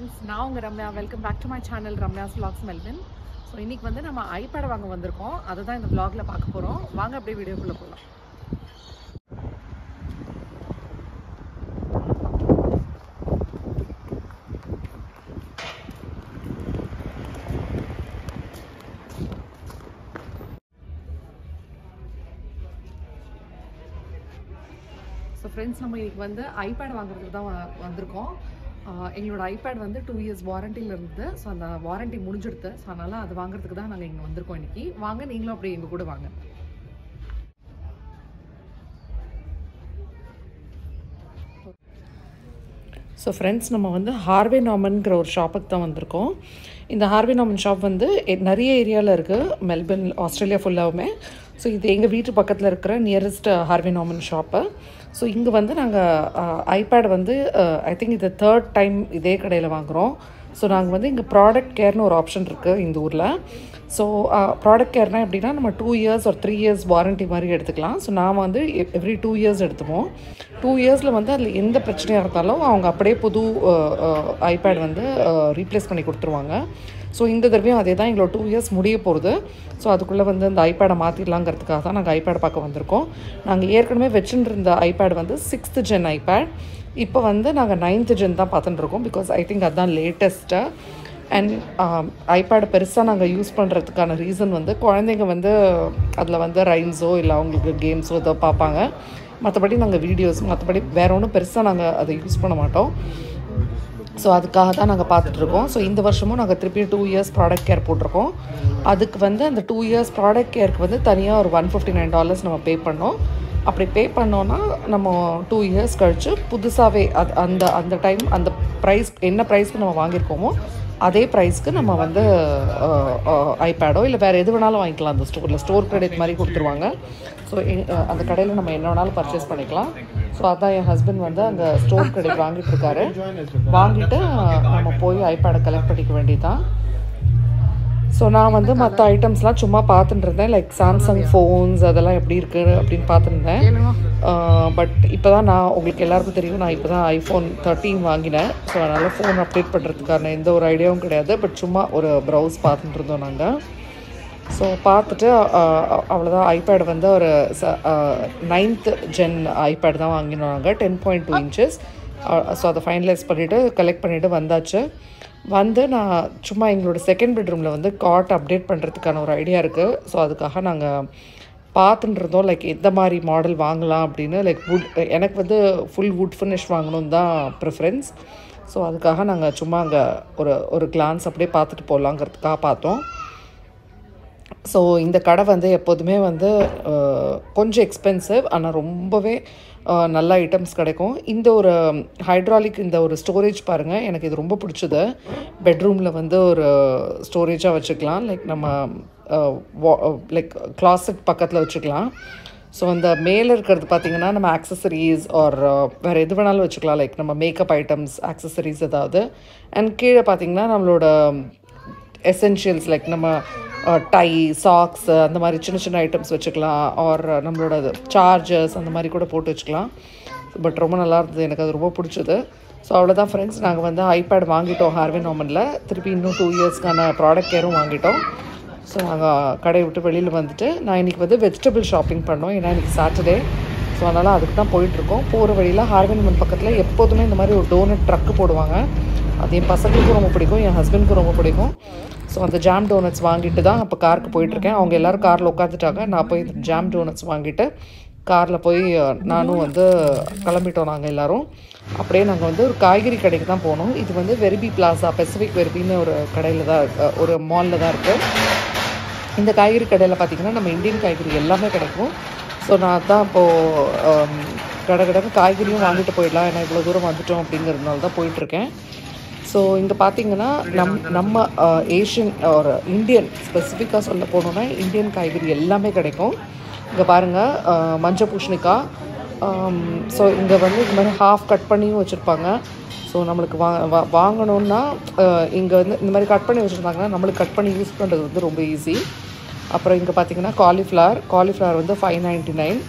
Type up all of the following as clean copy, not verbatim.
friends, நான் உங்க Ramya. Welcome back to my channel Ramya's vlogs Melbourne. So இன்னைக்கு வந்து நம்ம ஐபேட் வாங்க வந்திருக்கோம். அதை தான் இந்த vlogல பார்க்க போகிறோம். வாங்க அப்படியே வீடியோக்குள்ளே போகலாம். ஸோ ஃப்ரெண்ட்ஸ், நம்ம இன்னைக்கு வந்து ஐபேட் வாங்குறதுக்கு தான் வந்திருக்கோம். எங்களோட ஐபேட் வந்து 2 years வாரண்டியில் இருந்தது. ஸோ அந்த வாரண்டி முடிஞ்சிடுது. ஸோ அதனால் அது வாங்குறதுக்கு தான் நாங்கள் இங்கே வந்திருக்கோம் இன்றைக்கி. வாங்க, நீங்களும் அப்படியே எங்கள் கூட வாங்க. ஸோ ஃப்ரெண்ட்ஸ், நம்ம வந்து ஹார்வே நார்மன்கிற ஒரு ஷாப்புக்கு தான் வந்திருக்கோம். இந்த ஹார்வே நார்மன் ஷாப் வந்து நிறைய ஏரியாவில் இருக்குது, மெல்பர்ன், ஆஸ்திரேலியா ஃபுல்லாகவுமே. ஸோ இது எங்கள் வீட்டு பக்கத்தில் இருக்கிற nearest Harvey Norman shop. So இங்கே வந்து நாங்கள் ஐபேட் வந்து ஐ திங்க் இது 3rd டைம் இதே கடையில் வாங்குகிறோம். ஸோ நாங்கள் வந்து இங்கே ப்ராடக்ட் கேர்னு ஒரு ஆப்ஷன் இருக்குது இந்த ஊரில். ஸோ ப்ராடக்ட் கேர்னால் எப்படின்னா, நம்ம 2 years or 3 years வாரண்டி மாதிரி எடுத்துக்கலாம். ஸோ நான் வந்து எவ்ரி 2 years எடுத்துப்போம். 2 yearsல வந்து அதில் எந்த பிரச்சனையாக இருந்தாலும் அவங்க அப்படியே புது ஐபேட் வந்து ரீப்ளேஸ் பண்ணி கொடுத்துருவாங்க. ஸோ இந்த தடவையும் அதே தான், எங்களோட 2 years முடிய போகிறது. ஸோ அதுக்குள்ளே வந்து அந்த ஐபேடை மாற்றிடலாங்கிறதுக்காக தான் நாங்கள் ஐபேட் பார்க்க வந்திருக்கோம். நாங்கள் ஏற்கனவே வச்சுட்டு இருந்த ஐபேட் வந்து 6th gen ஐபேட். இப்போ வந்து நாங்கள் 9th gen தான் பார்த்துட்டு இருக்கோம். பிகாஸ் ஐ திங்க் அதுதான் லேட்டஸ்ட்டு. அண்ட் ஐபேடை பெருசாக நாங்கள் யூஸ் பண்ணுறதுக்கான ரீசன் வந்து, குழந்தைங்க வந்து அதில் வந்து ரைம்ஸோ இல்லை அவங்களுக்கு கேம்ஸோ ஏதோ பார்ப்பாங்க. மற்றபடி நாங்கள் வீடியோஸ், மற்றபடி வேறு ஒன்றும் பெருசாக நாங்கள் அதை யூஸ் பண்ண மாட்டோம். ஸோ அதுக்காக தான் நாங்கள் பார்த்துட்ருக்கோம். ஸோ இந்த வருஷமும் நாங்கள் திருப்பி 2 years ப்ராடக்ட் கேர் போட்டிருக்கோம். அதுக்கு வந்து அந்த 2 years ப்ராடக்ட் கேருக்கு வந்து தனியாக ஒரு $159 நம்ம பே பண்ணோம். அப்படி பே பண்ணோன்னா நம்ம 2 years கழித்து புதுசாகவே அந்த அந்த டைம் அந்த ப்ரைஸ் என்ன ப்ரைஸ்க்கு நம்ம வாங்கியிருக்கோமோ அதே ப்ரைஸ்க்கு நம்ம வந்து ஐபேடோ இல்லை வேறு எது வேணாலும் வாங்கிக்கலாம். அந்த ஸ்டோர் கிரெடிட் மாதிரி கொடுத்துருவாங்க. ஸோ அந்த கடையில் நம்ம என்ன வேணாலும் பர்ச்சேஸ் பண்ணிக்கலாம். ஸோ அதான் என் ஹஸ்பண்ட் வந்து அந்த ஸ்டோர் கிரெடிட் வாங்கிட்டு இருக்காரு. வாங்கிட்டு நம்ம போய் ஐபேடை கலெக்ட் பண்ணிக்க வேண்டியதுதான். ஸோ நான் வந்து மற்ற ஐட்டம்ஸ்லாம் சும்மா பார்த்துட்டு இருந்தேன், லைக் சாம்சங் ஃபோன்ஸ் அதெல்லாம் எப்படி இருக்குது அப்படின்னு பார்த்துருந்தேன். பட் இப்போ தான் உங்களுக்கு எல்லாருக்கும் தெரியும், நான் இப்போ தான் iPhone 13 வாங்கினேன். ஸோ அதனால் ஃபோன் அப்டேட் பண்ணுறதுக்கான எந்த ஒரு ஐடியாவும் கிடையாது. பட் சும்மா ஒரு ப்ரௌஸ் பார்த்துட்டு இருந்தோம் நாங்கள். ஸோ பார்த்துட்டு அவ்வளோதான். ஐபேட் வந்து ஒரு 9th gen ஐபேட் தான் வாங்கினோம் நாங்கள், 10.2 inches. ஸோ அதை ஃபைனலைஸ் பண்ணிவிட்டு கலெக்ட் பண்ணிவிட்டு வந்தாச்சு. வந்து நான் சும்மா எங்களோட செகண்ட் பெட்ரூமில் வந்து காட் அப்டேட் பண்ணுறதுக்கான ஒரு ஐடியா இருக்குது. ஸோ அதுக்காக நாங்கள் பார்த்துட்டு இருந்தோம், லைக் எந்த மாதிரி மாடல் வாங்கலாம் அப்படின்னு. லைக் எனக்கு வந்து ஃபுல் வுட் ஃபினிஷ் வாங்கணுன்னு தான் ப்ரிஃபரன்ஸ். ஸோ அதுக்காக நாங்கள் சும்மா அங்கே ஒரு கிளான்ஸ் அப்படியே பார்த்துட்டு போகலாங்கிறதுக்காக பார்த்தோம். ஸோ இந்த கடை வந்து எப்போதுமே வந்து கொஞ்சம் எக்ஸ்பென்சிவ், ஆனால் ரொம்பவே நல்ல ஐட்டம்ஸ் கிடைக்கும். இந்த ஒரு ஹைட்ராலிக் இந்த ஒரு ஸ்டோரேஜ் பாருங்கள், எனக்கு இது ரொம்ப பிடிச்சது. பெட்ரூமில் வந்து ஒரு ஸ்டோரேஜாக வச்சுக்கலாம், லைக் நம்ம லைக் கிளாசெட் பக்கத்தில் வச்சுக்கலாம். ஸோ அந்த மேலே இருக்கிறது பார்த்திங்கன்னா நம்ம ஆக்சசரிஸ் ஆர் வேறு எது வேணாலும் வச்சுக்கலாம், லைக் நம்ம மேக்கப் ஐட்டம்ஸ், ஆக்சசரிஸ் ஏதாவது. அண்ட் கீழே பார்த்திங்கன்னா நம்மளோட எசென்ஷியல்ஸ் லைக் நம்ம டை, சாக்ஸ், அந்த மாதிரி சின்ன சின்ன ஐட்டம்ஸ் வச்சுக்கலாம். ஆர் நம்மளோட சார்ஜர்ஸ் அந்த மாதிரி கூட போட்டு வச்சுக்கலாம். பட் ரொம்ப நல்லா இருந்தது, எனக்கு அது ரொம்ப பிடிச்சது. ஸோ அவ்வளோதான் ஃப்ரெண்ட்ஸ், நாங்கள் வந்து ஐபேட் வாங்கிட்டோம் ஹார்வே நார்மனில். திருப்பி இன்னும் 2 yearsக்கான ப்ராடக்ட் கேரும் வாங்கிட்டோம். ஸோ நாங்கள் கடையை விட்டு வெளியில் வந்துட்டு நான் இன்றைக்கி வந்து வெஜிடபிள் ஷாப்பிங் பண்ணோம். ஏன்னா இன்றைக்கி சாட்டர்டே. ஸோ அதனால் அதுக்கு தான் போயிட்டுருக்கோம். போகிற வழியில் ஹார்வே நார்மன் பக்கத்தில் எப்போதுமே இந்த மாதிரி ஒரு டோனட் ட்ரக்கு போடுவாங்க. அது என் பசங்களுக்கும் ரொம்ப பிடிக்கும், என் ஹஸ்பண்டுக்கும் ரொம்ப பிடிக்கும். ஸோ அந்த ஜாம் டோனட்ஸ் வாங்கிட்டு தான் அப்போ காருக்கு போயிட்டுருக்கேன். அவங்க எல்லோரும் காரில் உட்காந்துட்டாங்க. நான் போய் இந்த ஜாம் டோனட்ஸ் வாங்கிட்டு காரில் போய் நானும் வந்து கிளம்பிட்டோம். நாங்கள் எல்லோரும் அப்படியே நாங்கள் வந்து ஒரு காய்கறி கடைக்கு தான் போனோம். இது வந்து வெரிபி பிளாசா, பெசிஃபிக் வெரிபின்னு ஒரு கடையில் தான் ஒரு மாலில் தான் இருக்குது. இந்த காய்கறி கடையில் பார்த்திங்கன்னா நம்ம இந்தியன் காய்கறி எல்லாமே கிடைக்கும். ஸோ நான் தான் இப்போது கடை காய்கறியும் வாங்கிட்டு போயிடலாம், ஏன்னா இவ்வளோ தூரம் வந்துட்டோம் அப்படிங்கிறதுனால தான் போயிட்டுருக்கேன். ஸோ இங்கே பார்த்திங்கன்னா நம்ம ஏஷியன் ஒரு இந்தியன் ஸ்பெசிஃபிக்காக சொல்ல போனோன்னா இந்தியன் காய்கறி எல்லாமே கிடைக்கும். இங்கே பாருங்கள், மஞ்சள் பூசணிக்காய். ஸோ இங்கே வந்து இது மாதிரி ஹாஃப் கட் பண்ணியும் வச்சுருப்பாங்க. ஸோ நம்மளுக்கு வாங்கணுன்னா இங்கே வந்து இந்த மாதிரி கட் பண்ணி வச்சுருந்தாங்கன்னா நம்மளுக்கு கட் பண்ணி யூஸ் பண்ணுறது வந்து ரொம்ப ஈஸி. அப்புறம் இங்கே பார்த்திங்கன்னா காலிஃப்ளவர் வந்து $5.99.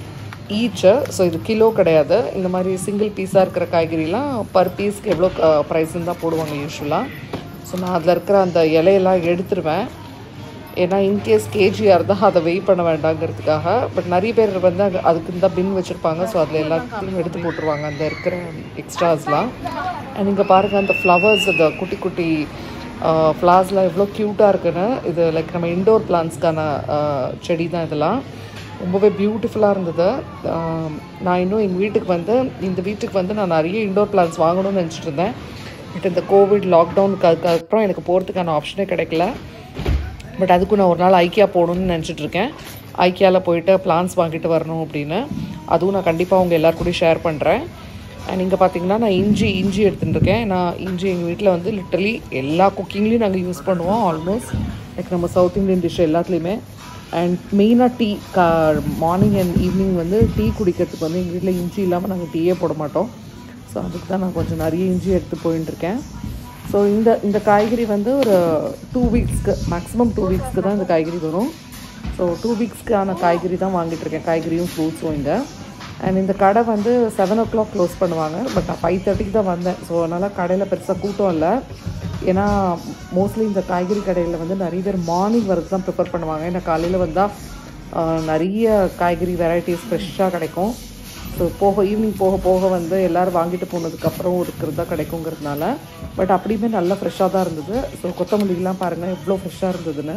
ஈச்சு. ஸோ இது கிலோ கிடையாது. இந்த மாதிரி சிங்கிள் பீஸாக இருக்கிற காய்கறிலாம் பர் பீஸ்க்கு எவ்வளோ ப்ரைஸ்ன்னு தான் போடுவாங்க யூஸ்வலாக. ஸோ நான் அதில் இருக்கிற அந்த இலையெல்லாம் எடுத்துருவேன். ஏன்னா இன்கேஸ் கேஜியாக இருந்தால் அதை வெயிட் பண்ண வேண்டாங்கிறதுக்காக. பட் நிறைய பேர் வந்து அதுக்கு தான் பின் வச்சுருப்பாங்க. ஸோ அதில் எல்லாத்தையும் எடுத்து போட்டுருவாங்க அந்த இருக்கிற எக்ஸ்ட்ராஸ்லாம். அண்ட் இங்கே பாருங்கள் அந்த ஃப்ளவர்ஸ், அந்த குட்டி குட்டி ஃப்ளார்ஸ்லாம் எவ்வளோ க்யூட்டாக இருக்குன்னு. இது லைக் நம்ம இன்டோர் பிளான்ஸ்க்கான செடி தான் இதெல்லாம். ரொம்பவே பியூட்டிஃபுல்லாக இருந்தது. நான் இன்னும் எங்கள் வீட்டுக்கு வந்து நான் நிறைய இன்டோர் பிளான்ஸ் வாங்கணும்னு நினச்சிட்டு இருந்தேன். பட் இந்த கோவிட் லாக்டவுனுக்கு அதுக்கப்புறம் எனக்கு போகிறதுக்கான ஆப்ஷனே கிடைக்கல. பட் அதுக்கும் நான் ஒரு நாள் ஐக்கியா போகணுன்னு நினச்சிட்ருக்கேன். ஐக்கியாவில் போயிட்டு பிளான்ஸ் வாங்கிட்டு வரணும் அப்படின்னு. அதுவும் நான் கண்டிப்பாக உங்கள் எல்லாருக்கூடயும் ஷேர் பண்ணுறேன். அண்ட் இங்கே பார்த்தீங்கன்னா நான் இஞ்சி எடுத்துகிட்டு இருக்கேன். நான் இஞ்சி எங்கள் வீட்டில் வந்து லிட்டரலி எல்லா குக்கிங்லேயும் நாங்கள் யூஸ் பண்ணுவோம். ஆல்மோஸ்ட் லைக் நம்ம சவுத் இண்டியன் டிஷ் எல்லாத்துலேயுமே. அண்ட் மெயினாக டீ மார்னிங் அண்ட் ஈவினிங் வந்து டீ குடிக்கிறதுக்கு வந்து எங்கள் வீட்டில் இஞ்சி இல்லாமல் நாங்கள் டீயே போட மாட்டோம். ஸோ அதுக்கு தான் நான் கொஞ்சம் நிறைய இஞ்சி எடுத்து போயின்னு இருக்கேன். ஸோ இந்த காய்கறி வந்து ஒரு 2 வீக்ஸ்க்கு மேக்ஸிமம் 2 வீக்ஸ்க்கு தான் இந்த காய்கறி வரும். ஸோ 2 வீக்ஸ்க்கான காய்கறி தான் வாங்கிட்டுருக்கேன், காய்கறியும் ஃப்ரூட்ஸும் இங்கே. அண்ட் இந்த கடை வந்து 7 o'clock க்ளோஸ் பண்ணுவாங்க. பட் நான் 5:30க்கு தான் வந்தேன். ஸோ அதனால் கடையில் பெருசாக கூட்டம் இல்லை. ஏன்னா மோஸ்ட்லி இந்த காய்கறி கடையில் வந்து நிறைய பேர் மார்னிங் வரது தான் ப்ரிஃபர் பண்ணுவாங்க. ஏன்னா காலையில் வந்தால் நிறைய காய்கறி வெரைட்டிஸ் ஃப்ரெஷ்ஷாக கிடைக்கும். ஸோ ஈவினிங் போக வந்து எல்லோரும் வாங்கிட்டு போனதுக்கப்புறம் இருக்கிறதா கிடைக்குங்கிறதுனால. பட் அப்படியுமே நல்லா ஃப்ரெஷ்ஷாக தான் இருந்தது. ஸோ கொத்தமல்லிலாம் பாருங்கள் எவ்வளோ ஃப்ரெஷ்ஷாக இருந்ததுன்னு.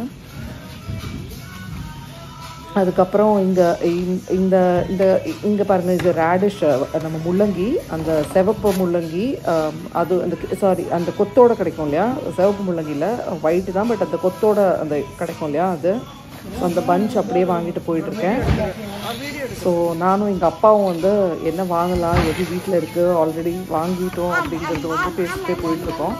அதுக்கப்புறம் இங்கே பாருங்கள், இது ரேடிஷ், நம்ம முள்ளங்கி, அந்த சிவப்பு முள்ளங்கி, அது அந்த கொத்தோட கிடைக்கும் இல்லையா. சிவப்பு முள்ளங்கியில் ஒயிட்டு தான், பட் அந்த கொத்தோட அந்த கிடைக்கும் இல்லையா அது. ஸோ அந்த பஞ்ச் அப்படியே வாங்கிட்டு போயிட்டுருக்கேன். ஸோ நானும் எங்கள் அப்பாவும் வந்து என்ன வாங்கலாம், எது வீட்டில் இருக்குது, ஆல்ரெடி வாங்கிட்டோம் அப்படிங்கிறது வந்து பேசிட்டே போயிட்டுருக்கோம்.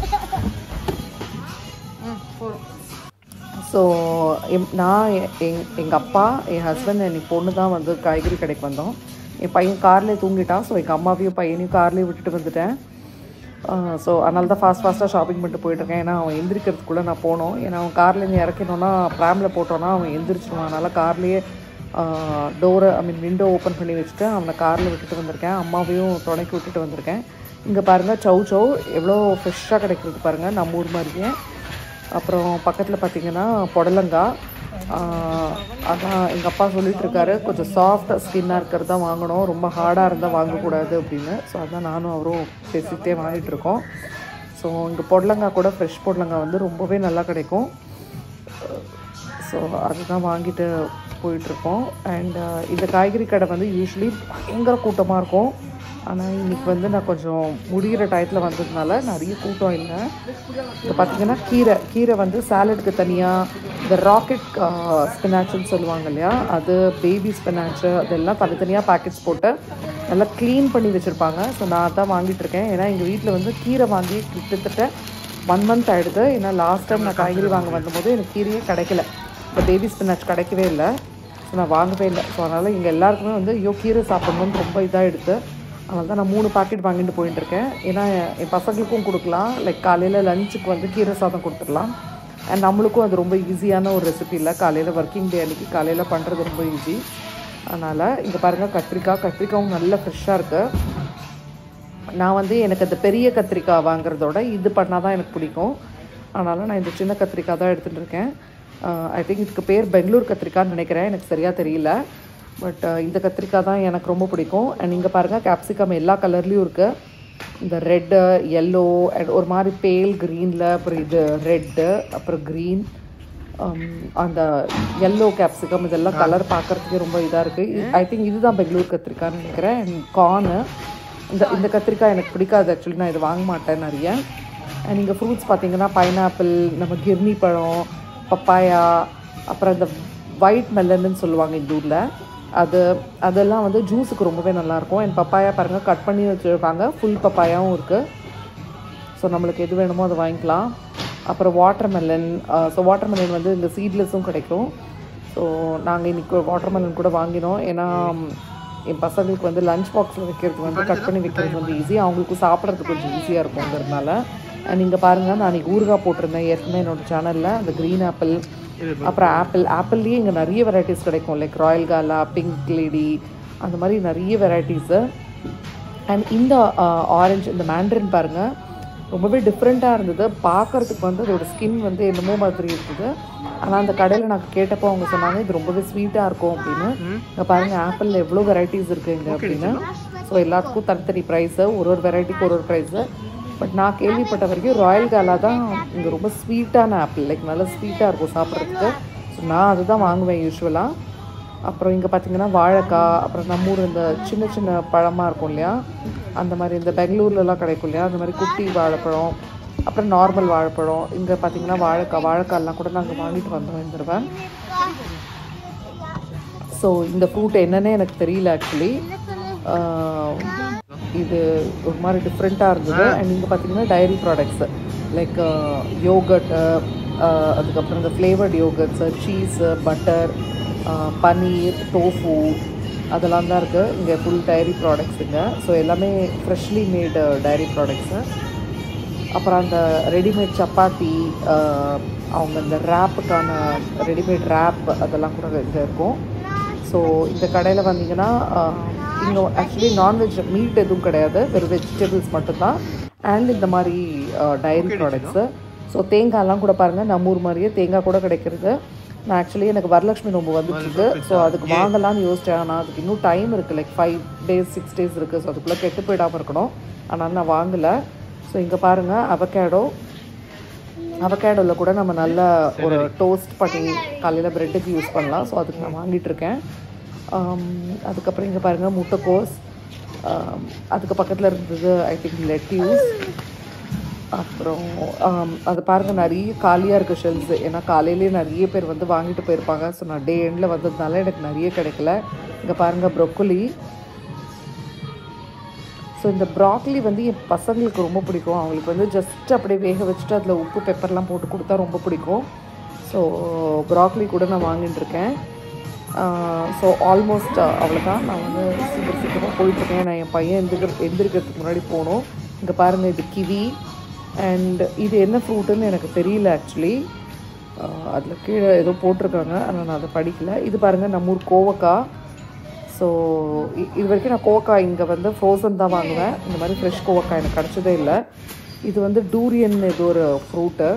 ஸோ நான் எங்கள் அப்பா, என் ஹஸ்பண்ட், என் பொண்ணு தான் வந்து காய்கறி கடைக்கு வந்தோம். என் பையன் கார்லேயே தூங்கிட்டான். ஸோ எங்கள் அம்மாவையும் பையனையும் கார்லேயே விட்டுட்டு வந்துட்டேன். ஸோ அதனால தான் ஃபாஸ்ட்டாக ஷாப்பிங் பண்ணிட்டு போயிட்டுருக்கேன். ஏன்னா அவன் எந்திரிக்கிறதுக்குள்ளே நான் போனோம். ஏன்னா அவன் கார்லேருந்து இறக்கணுன்னா ப்ராமில் போட்டோன்னா அவன் எந்திரிச்சிடுவான். அதனால் கார்லேயே விண்டோ ஓப்பன் பண்ணி வச்சுட்டு அவனை காரில் விட்டுட்டு வந்திருக்கேன். அம்மாவையும் துணைக்கு விட்டுட்டு வந்திருக்கேன். இங்கே பாருங்கள் சௌ எவ்வளோ ஃப்ரெஷ்ஷாக கிடைக்கிறது பாருங்கள், நம்ம ஊர் மாதிரியே. அப்புறம் பக்கத்தில் பார்த்திங்கன்னா புடலங்காய். அதான் எங்கள் அப்பா சொல்லிகிட்ருக்காரு, கொஞ்சம் சாஃப்ட் ஸ்கின்னாக இருக்கிறது தான் வாங்கணும், ரொம்ப ஹார்டாக இருந்தால் வாங்கக்கூடாது அப்படின்னு. ஸோ அதான் நானும் அவரும் பேசிக்கிட்டே வாங்கிட்டுருக்கோம். ஸோ இங்கே புடலங்காய் கூட ஃப்ரெஷ் புடலங்காய் வந்து ரொம்பவே நல்லா கிடைக்கும். ஸோ அதுதான் வாங்கிட்டு போயிட்டுருக்கோம். அண்ட் இந்த காய்கறி கடை வந்து யூஸ்வலி பயங்கர கூட்டமாக இருக்கும். ஆனால் இன்றைக்கி வந்து நான் கொஞ்சம் முடிகிற டயத்தில் வந்ததுனால நிறைய கூட்டம் இல்லை. இப்போ பார்த்திங்கன்னா கீரை வந்து சாலடுக்கு தனியாக, இந்த ராக்கெட் ஸ்பினாச்சுன்னு சொல்லுவாங்க இல்லையா, அது பேபி ஸ்பினாச்சு, அதெல்லாம் தனித்தனியாக பேக்கெட்ஸ் போட்டு நல்லா க்ளீன் பண்ணி வச்சுருப்பாங்க. ஸோ நான் அதான் வாங்கிட்டுருக்கேன். ஏன்னா எங்கள் வீட்டில் வந்து கீரை வாங்கி கிட்டத்தட்ட 1 month ஆகிடுது. ஏன்னா லாஸ்ட் டைம் நான் காய்கறி வாங்க வந்தபோது எனக்கு கீரையே கிடைக்கல. இப்போ பேபி ஸ்பினாச் கிடைக்கவே இல்லை. ஸோ நான் வாங்கவே இல்லை. ஸோ அதனால் இங்கே எல்லாருக்குமே வந்து கீரை சாப்பிட்ணுன்னு ரொம்ப இதாக எடுத்து, அதனால தான் நான் 3 பாக்கெட் வாங்கிட்டு போயிட்டுருக்கேன். ஏன்னா என் பசங்களுக்கும் கொடுக்கலாம், லைக் காலையில் லஞ்சுக்கு வந்து கீரை சாதம் கொடுத்துடலாம். அண்ட் நம்மளுக்கும் அது ரொம்ப ஈஸியான ஒரு ரெசிபி இல்லை. காலையில் ஒர்க்கிங் டே அன்றைக்கி காலையில் பண்ணுறது ரொம்ப ஈஸி. அதனால் இங்கே பாருங்கள் கத்திரிக்காயும் நல்ல ஃப்ரெஷ்ஷாக இருக்குது. நான் வந்து எனக்கு அந்த பெரிய கத்திரிக்காய் வாங்குறதோட இது பண்ணால் தான் எனக்கு பிடிக்கும். அதனால் நான் இந்த சின்ன கத்திரிக்காய் தான் எடுத்துகிட்டு இருக்கேன். ஐ திங்க் இதுக்கு பேர் பெங்களூர் கத்திரிக்காய்ன்னு நினைக்கிறேன், எனக்கு சரியாக தெரியல. பட் இந்த கத்திரிக்காய் தான் எனக்கு ரொம்ப பிடிக்கும். அண்ட் இங்கே பாருங்கள் கேப்சிகம் எல்லா கலர்லேயும் இருக்குது. இந்த ரெட்டு, எல்லோ, அண்ட் ஒரு மாதிரி பேல் க்ரீனில், அப்புறம் இது ரெட்டு, அப்புறம் க்ரீன், அந்த எல்லோ கேப்சிகம், இதெல்லாம் கலர் பார்க்குறதுக்கே ரொம்ப இதாக இருக்குது. ஐ திங்க் இதுதான் பெங்களூர் கத்திரிக்காய்ன்னு நினைக்கிறேன். அண்ட் கார்னு, இந்த கத்திரிக்காய் எனக்கு பிடிக்காது ஆக்சுவலி, நான் இது வாங்க மாட்டேன் நிறைய. அண்ட் இங்கே ஃப்ரூட்ஸ் பார்த்திங்கன்னா பைனாப்பிள், நம்ம கிர்னி பழம், பப்பாயா, அப்புறம் இந்த ஒயிட் மெலன்னு சொல்லுவாங்க இந்த ஊரில், அதெல்லாம் வந்து ஜூஸுக்கு ரொம்பவே நல்லாயிருக்கும். அண்ட் பப்பாயா பாருங்கள் கட் பண்ணி வச்சுருக்காங்க, ஃபுல் பப்பாயாவும் இருக்குது. ஸோ நம்மளுக்கு எது வேணுமோ அதை வாங்கிக்கலாம். அப்புறம் வாட்டர்மெலன். ஸோ வாட்டர்மெலன் வந்து இந்த சீட்லெஸ்ஸும் கிடைக்கும். ஸோ நாங்கள் இன்றைக்கி வாட்டர்மெலன் கூட வாங்கினோம். ஏன்னா என் பசங்களுக்கு வந்து லஞ்ச் பாக்ஸில் வைக்கிறது வந்து கட் பண்ணி வைக்கிறது வந்து ஈஸி, அவங்களுக்கு சாப்பிட்றதுக்கு கொஞ்சம் ஈஸியாக இருக்குங்கிறதுனால. அண்ட் இங்கே பாருங்கள், நான் இன்றைக்கி ஊறுகாய் போட்டிருந்தேன் ஏற்கனவே என்னோடய சேனலில். அந்த க்ரீன் ஆப்பிள், அப்புறம் ஆப்பிள்லேயே இங்கே நிறைய வெரைட்டிஸ் கிடைக்கும். Like royal gala, pink lady, அந்த மாதிரி நிறைய வெரைட்டிஸு. அண்ட் இந்த ஆரஞ்சு, இந்த மேண்ட்ரின் பாருங்கள், ரொம்பவே டிஃப்ரெண்ட்டாக இருந்தது. பார்க்குறதுக்கு வந்து அதோட ஸ்கின் வந்து என்னமோ மாதிரி இருக்குது. ஆனால் அந்த கடையில் நான் கேட்டப்போ அவங்க சொன்னாங்க இது ரொம்பவே ஸ்வீட்டாக இருக்கும் அப்படின்னு. இங்கே பாருங்கள் ஆப்பிளில் எவ்வளோ வெரைட்டிஸ் இருக்குது இங்கே அப்படின்னு. ஸோ எல்லாத்துக்கும் தனித்தனி ப்ரைஸு, ஒரு வெரைட்டிக்கு ஒரு ப்ரைஸு. பட் நான் கேள்விப்பட்ட வரைக்கும் ராயல் காலா தான் இங்கே ரொம்ப ஸ்வீட்டான ஆப்பிள், லைக் நல்லா ஸ்வீட்டாக இருக்கும் சாப்பிட்றதுக்கு. ஸோ நான் அதுதான் வாங்குவேன் யூஸ்வலாக. அப்புறம் இங்கே பார்த்தீங்கன்னா வாழைக்காய், அப்புறம் நம்ம ஊர் இந்த சின்ன சின்ன பழமாக இருக்கும் இல்லையா, அந்த மாதிரி இந்த பெங்களூர்லலாம் கிடைக்கும் இல்லையா, அந்த மாதிரி குட்டி வாழைப்பழம், அப்புறம் நார்மல் வாழைப்பழம். இங்கே பார்த்தீங்கன்னா வாழைக்காயெல்லாம் கூட நாங்கள் வாங்கிட்டு வந்தோம் இந்த தடவை. ஸோ இந்த ஃப்ரூட் என்னன்னே எனக்கு தெரியல ஆக்சுவலி. இது ஒரு மாதிரி டிஃப்ரெண்ட்டாக இருந்தது. அண்ட் இங்கே பார்த்தீங்கன்னா டைரி ப்ராடக்ட்ஸு லைக் யோகர்ட், அதுக்கப்புறம் இந்த flavoured yoghurts, cheese, butter, paneer, tofu, அதெல்லாம் தான் இருக்குது இங்கே. ஃபுல் டைரி ப்ராடக்ட்ஸுங்க. ஸோ எல்லாமே ஃப்ரெஷ்லி மேடு டைரி ப்ராடக்ட்ஸு. அப்புறம் அந்த ரெடிமேட் சப்பாத்தி, அவங்க இந்த ரேப்புக்கான ரெடிமேட் ரேப், அதெல்லாம் கூட இங்கே இருக்கும். ஸோ இந்த கடையில் வந்தீங்கன்னா இங்கே ஆக்சுவலி நான்வெஜ் மீட் எதுவும் கிடையாது, வெறும் வெஜிடபிள்ஸ் மட்டும்தான். அண்ட் இந்த மாதிரி டைரி ப்ராடக்ட்ஸு. ஸோ தேங்காயெல்லாம் கூட பாருங்கள், நம்ம ஊர் மாதிரியே தேங்காய் கூட கிடைக்கிறது. நான் ஆக்சுவலி எனக்கு வரலட்சுமி நோம்பு வந்துட்டுருக்கு. ஸோ அதுக்கு வாங்கலாம்னு யோசித்தேன். ஆனால் அதுக்கு இன்னும் டைம் இருக்குது, லைக் 5 days 6 days இருக்குது. ஸோ அதுக்குள்ளே கெட்டு போயிடாமல் இருக்கணும். ஆனால் நான் வாங்கலை. ஸோ இங்கே பாருங்கள் அவகேடோவில் கூட நம்ம நல்ல ஒரு டோஸ்ட் பண்ணி காலையில் ப்ரெட்டுக்கு யூஸ் பண்ணலாம். ஸோ அதுக்கு நான் வாங்கிட்டுருக்கேன். அதுக்கப்புறம் இங்கே பாருங்கள் முட்டைக்கோஸ், அதுக்கு பக்கத்தில் இருந்தது ஐ திங்க் லெட்யூஸ். அப்புறம் அது பாருங்கள் நிறைய காலியாக இருக்குது ஷெல்ஃப்ஸு. ஏன்னா காலையிலேயே நிறைய பேர் வந்து வாங்கிட்டு போயிருப்பாங்க. ஸோ நான் டே எண்டில் வந்ததுனால எனக்கு நிறைய கிடைக்கல. இங்கே பாருங்கள் ப்ரொக்கோலி. ஸோ இந்த ப்ராக்லி வந்து என் பசங்களுக்கு ரொம்ப பிடிக்கும். அவங்களுக்கு வந்து ஜஸ்ட் அப்படியே வேக வச்சுட்டு அதில் உப்பு பெப்பர்லாம் போட்டு கொடுத்தா ரொம்ப பிடிக்கும். ஸோ ப்ராக்லி கூட நான் வாங்கிட்டு இருக்கேன். ஸோ ஆல்மோஸ்ட் அவ்வளோதான். நான் வந்து சீக்கிரமாக போயிட்டுருக்கேன். நான் என் பையன் எந்திரிக்கிறதுக்கு முன்னாடி போகணும். இங்கே பாருங்கள் இது கிவி. அண்ட் இது என்ன ஃப்ரூட்டுன்னு எனக்கு தெரியல ஆக்சுவலி. அதில் கீழே ஏதோ போட்டிருக்காங்க, ஆனால் நான் அதை படிக்கல. இது பாருங்கள் நம்ம ஊர் கோவக்காய். ஸோ இது வரைக்கும் நான் கோவக்காய் இங்கே வந்து ஃப்ரோசன் தான் வாங்குவேன். இந்த மாதிரி ஃப்ரெஷ் கோவக்காய் எனக்கு கிடச்சதே இல்லை. இது வந்து டூரியன் இது ஒரு ஃப்ரூட்டு.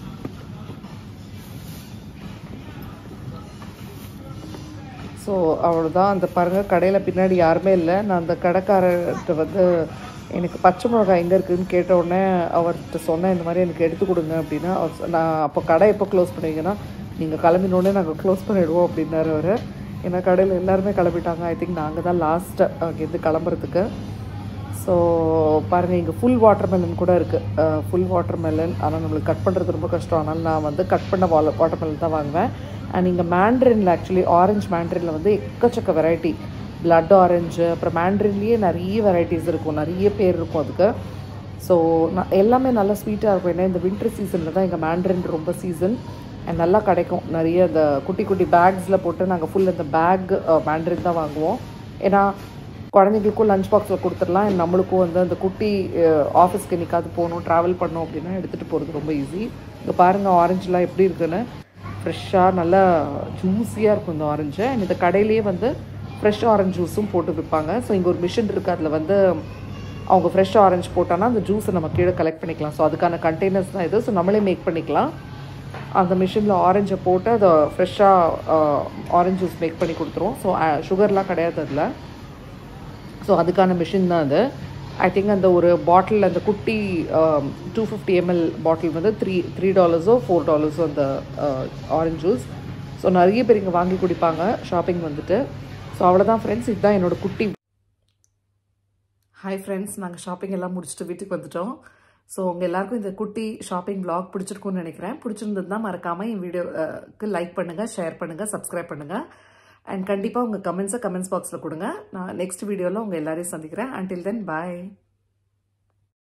ஸோ அவ்வளோதான். அந்த பாருங்கள் கடையில் பின்னாடி யாருமே இல்லை. நான் அந்த கடைக்காரர்கிட்ட வந்து எனக்கு பச்சை மிளகாய் எங்கே இருக்குதுன்னு கேட்டவுடனே அவர்கிட்ட சொன்னேன், இந்த மாதிரி எனக்கு எடுத்து கொடுங்க அப்படின்னா. நான் அப்போ கடை எப்போ க்ளோஸ் பண்ணுவீங்கன்னா, நீங்கள் கிளம்பினோடனே நாங்கள் க்ளோஸ் பண்ணிவிடுவோம் அப்படின்னாரு அவர். ஏன்னா கடையில் எல்லாருமே கிளம்பிட்டாங்க. ஐ திங்க் நாங்கள் தான் லாஸ்ட்டு அங்கேருந்து கிளம்புறதுக்கு. ஸோ பாருங்கள் இங்கே ஃபுல் வாட்டர் மெலன் கூட இருக்குது. ஃபுல் வாட்டர் மெலன், ஆனால் நம்மளுக்கு கட் பண்ணுறது ரொம்ப கஷ்டம். ஆனால் நான் வந்து கட் பண்ண வாட்டர் மெலன் தான் வாங்குவேன். அண்ட் இங்கே மேண்ட்ரினில் ஆக்சுவலி ஆரஞ்சு மேண்ட்ரினில் வந்து எக்கச்சக்க வெரைட்டி, பிளட் ஆரஞ்சு, அப்புறம் மேண்ட்ரின்லேயே நிறைய வெரைட்டிஸ் இருக்கும், நிறைய பேர் இருக்கும் அதுக்கு. ஸோ நான் எல்லாமே நல்லா ஸ்வீட்டாக இருக்கும். ஏன்னா இந்த வின்டர் சீசனில் தான் எங்கள் மேண்ட்ரின் ரொம்ப சீசன். அண்ட் நல்லா கிடைக்கும். நிறைய இந்த குட்டி குட்டி பேக்ஸில் போட்டு நாங்கள் ஃபுல் இந்த பேக் மேண்ட்ரின் தான் வாங்குவோம். ஏன்னா குழந்தைங்களுக்கும் லஞ்ச் பாக்ஸில் கொடுத்துடலாம். நம்மளுக்கும் வந்து அந்த குட்டி ஆஃபீஸ்க்கு என்றைக்காவது போகணும், ட்ராவல் பண்ணோம் அப்படின்னா எடுத்துகிட்டு போகிறது ரொம்ப ஈஸி. இங்கே பாருங்கள் ஆரஞ்சுலாம் எப்படி இருக்குன்னு, ஃப்ரெஷ்ஷாக நல்லா ஜூஸியாக இருக்கும் இந்த ஆரஞ்சு. அண்ட் இந்த கடையிலேயே வந்து ஃப்ரெஷ் ஆரஞ்சு ஜூஸும் போட்டு விற்பாங்க. ஸோ இங்கே ஒரு மிஷின் இருக்குது, அதில் வந்து அவங்க ஃப்ரெஷ் ஆரஞ்சு போட்டாங்கன்னா அந்த ஜூஸை நம்ம கீழே கலெக்ட் பண்ணிக்கலாம். ஸோ அதுக்கான கண்டெய்னர்ஸ் தான் இது. ஸோ நம்மளே மேக் பண்ணிக்கலாம். அந்த மிஷினில் ஆரஞ்சை போட்டு அதை ஃப்ரெஷ்ஷாக ஆரஞ்சு ஜூஸ் மேக் பண்ணி கொடுத்துருவோம். ஸோ சுகர்லாம் கிடையாது அதில். ஸோ அதுக்கான மிஷின் தான் அது. ஐ திங்க் அந்த ஒரு பாட்டில், அந்த குட்டி 250 ml பாட்டில் வந்து $3 $4 அந்த ஆரஞ்சு ஜூஸ். ஸோ நிறைய பேர் இங்கே வாங்கி குடிப்பாங்க ஷாப்பிங் வந்துட்டு. ஸோ அவ்வளோதான் ஃப்ரெண்ட்ஸ், இதுதான் என்னோட குட்டி. ஹாய் ஃப்ரெண்ட்ஸ், நாங்கள் ஷாப்பிங் எல்லாம் முடிச்சுட்டு வீட்டுக்கு வந்துட்டோம். ஸோ உங்கள் எல்லாருக்கும் இந்த குட்டி ஷாப்பிங் vlog பிடிச்சிருக்குன்னு நினைக்கிறேன். பிடிச்சிருந்ததுன்னா மறக்காமல் என் வீடியோக்கு லைக் பண்ணுங்கள், ஷேர் பண்ணுங்கள், சப்ஸ்கிரைப் பண்ணுங்கள். அண்ட் கண்டிப்பாக உங்கள் கமெண்ட்ஸ் பாக்ஸில் கொடுங்க. நான் நெக்ஸ்ட் வீடியோவில் உங்கள் எல்லாரையும் சந்திக்கிறேன். அன்டில் தென் பாய்.